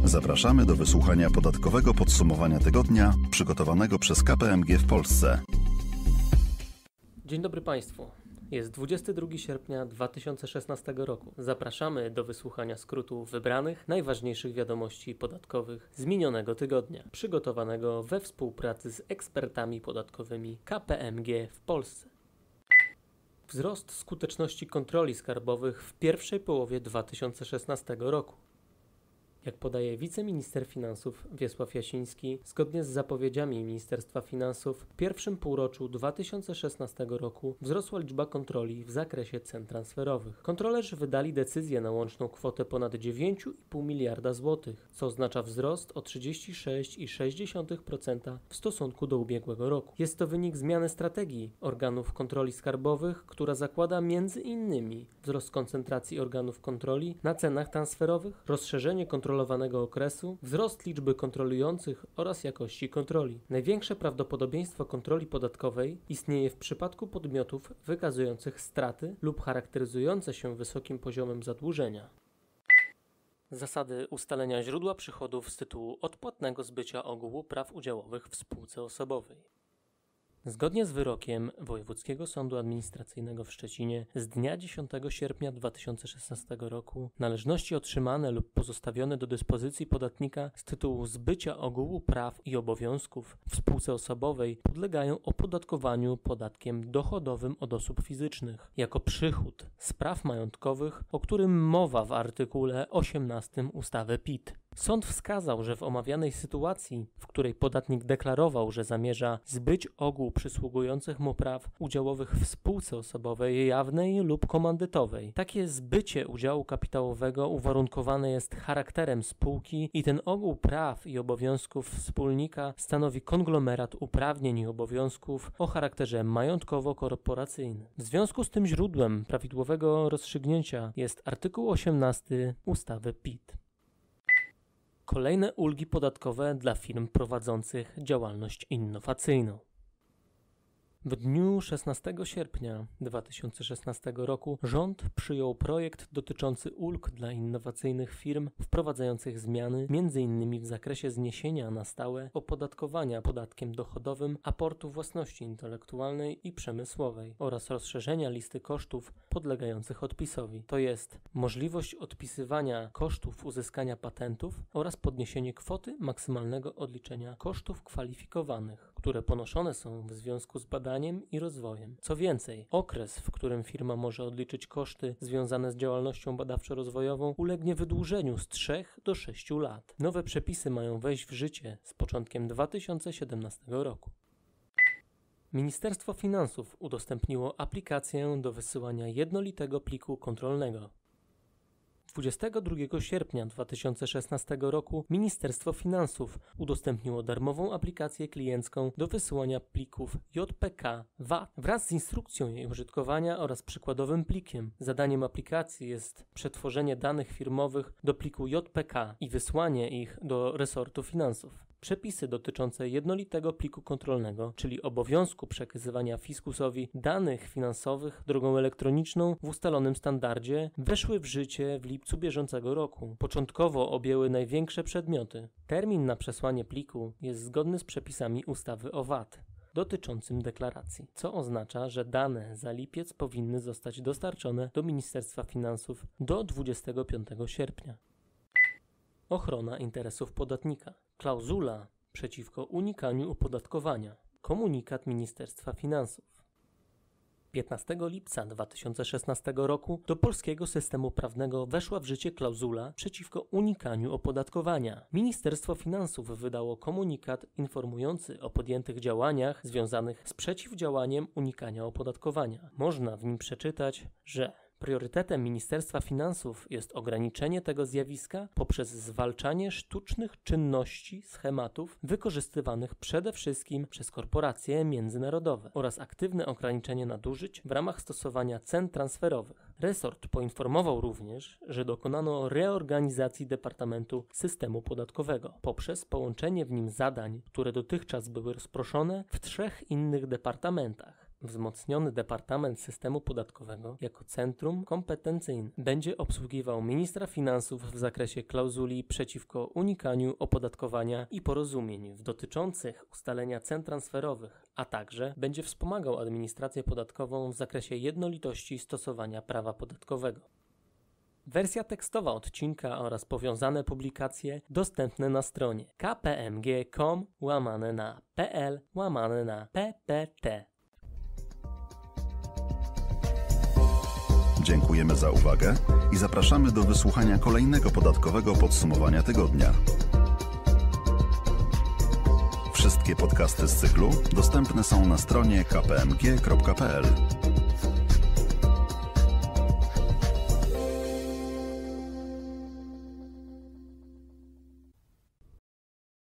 Zapraszamy do wysłuchania podatkowego podsumowania tygodnia przygotowanego przez KPMG w Polsce. Dzień dobry Państwu. Jest 22 sierpnia 2016 roku. Zapraszamy do wysłuchania skrótu wybranych, najważniejszych wiadomości podatkowych z minionego tygodnia, przygotowanego we współpracy z ekspertami podatkowymi KPMG w Polsce. Wzrost skuteczności kontroli skarbowych w pierwszej połowie 2016 roku. Jak podaje wiceminister finansów Wiesław Jasiński, zgodnie z zapowiedziami Ministerstwa Finansów w pierwszym półroczu 2016 roku wzrosła liczba kontroli w zakresie cen transferowych. Kontrolerzy wydali decyzję na łączną kwotę ponad 9,5 miliarda złotych, co oznacza wzrost o 36,6% w stosunku do ubiegłego roku. Jest to wynik zmiany strategii organów kontroli skarbowych, która zakłada m.in. wzrost koncentracji organów kontroli na cenach transferowych, rozszerzenie kontrolowanego okresu, wzrost liczby kontrolujących oraz jakości kontroli. Największe prawdopodobieństwo kontroli podatkowej istnieje w przypadku podmiotów wykazujących straty lub charakteryzujące się wysokim poziomem zadłużenia. Zasady ustalenia źródła przychodów z tytułu odpłatnego zbycia ogółu praw udziałowych w spółce osobowej. Zgodnie z wyrokiem Wojewódzkiego Sądu Administracyjnego w Szczecinie z dnia 10 sierpnia 2016 roku należności otrzymane lub pozostawione do dyspozycji podatnika z tytułu zbycia ogółu praw i obowiązków w spółce osobowej podlegają opodatkowaniu podatkiem dochodowym od osób fizycznych jako przychód z praw majątkowych, o którym mowa w artykule 18 ustawy PIT. Sąd wskazał, że w omawianej sytuacji, w której podatnik deklarował, że zamierza zbyć ogół przysługujących mu praw udziałowych w spółce osobowej jawnej lub komandytowej, takie zbycie udziału kapitałowego uwarunkowane jest charakterem spółki i ten ogół praw i obowiązków wspólnika stanowi konglomerat uprawnień i obowiązków o charakterze majątkowo-korporacyjnym. W związku z tym źródłem prawidłowego rozstrzygnięcia jest artykuł 18 ustawy PIT. Kolejne ulgi podatkowe dla firm prowadzących działalność innowacyjną. W dniu 16 sierpnia 2016 roku rząd przyjął projekt dotyczący ulg dla innowacyjnych firm wprowadzających zmiany m.in. w zakresie zniesienia na stałe opodatkowania podatkiem dochodowym aportu własności intelektualnej i przemysłowej oraz rozszerzenia listy kosztów podlegających odpisowi, to jest możliwość odpisywania kosztów uzyskania patentów oraz podniesienie kwoty maksymalnego odliczenia kosztów kwalifikowanych, które ponoszone są w związku z badaniem i rozwojem. Co więcej, okres, w którym firma może odliczyć koszty związane z działalnością badawczo-rozwojową, ulegnie wydłużeniu z 3 do 6 lat. Nowe przepisy mają wejść w życie z początkiem 2017 roku. Ministerstwo Finansów udostępniło aplikację do wysyłania jednolitego pliku kontrolnego. 22 sierpnia 2016 roku Ministerstwo Finansów udostępniło darmową aplikację kliencką do wysyłania plików JPK VAT wraz z instrukcją jej użytkowania oraz przykładowym plikiem. Zadaniem aplikacji jest przetworzenie danych firmowych do pliku JPK i wysłanie ich do resortu finansów. Przepisy dotyczące jednolitego pliku kontrolnego, czyli obowiązku przekazywania fiskusowi danych finansowych drogą elektroniczną w ustalonym standardzie, weszły w życie w lipcu bieżącego roku. Początkowo objęły największe przedmioty. Termin na przesłanie pliku jest zgodny z przepisami ustawy o VAT dotyczącym deklaracji, co oznacza, że dane za lipiec powinny zostać dostarczone do Ministerstwa Finansów do 25 sierpnia. Ochrona interesów podatnika. Klauzula przeciwko unikaniu opodatkowania. Komunikat Ministerstwa Finansów. 15 lipca 2016 roku do polskiego systemu prawnego weszła w życie klauzula przeciwko unikaniu opodatkowania. Ministerstwo Finansów wydało komunikat informujący o podjętych działaniach związanych z przeciwdziałaniem unikania opodatkowania. Można w nim przeczytać, że priorytetem Ministerstwa Finansów jest ograniczenie tego zjawiska poprzez zwalczanie sztucznych czynności, schematów wykorzystywanych przede wszystkim przez korporacje międzynarodowe oraz aktywne ograniczenie nadużyć w ramach stosowania cen transferowych. Resort poinformował również, że dokonano reorganizacji Departamentu Systemu Podatkowego poprzez połączenie w nim zadań, które dotychczas były rozproszone w 3 innych departamentach. Wzmocniony Departament Systemu Podatkowego jako centrum kompetencyjne będzie obsługiwał ministra finansów w zakresie klauzuli przeciwko unikaniu opodatkowania i porozumień dotyczących ustalenia cen transferowych, a także będzie wspomagał administrację podatkową w zakresie jednolitości stosowania prawa podatkowego. Wersja tekstowa odcinka oraz powiązane publikacje dostępne na stronie kpmg.com/pl/ppt. Dziękujemy za uwagę i zapraszamy do wysłuchania kolejnego podatkowego podsumowania tygodnia. Wszystkie podcasty z cyklu dostępne są na stronie kpmg.pl.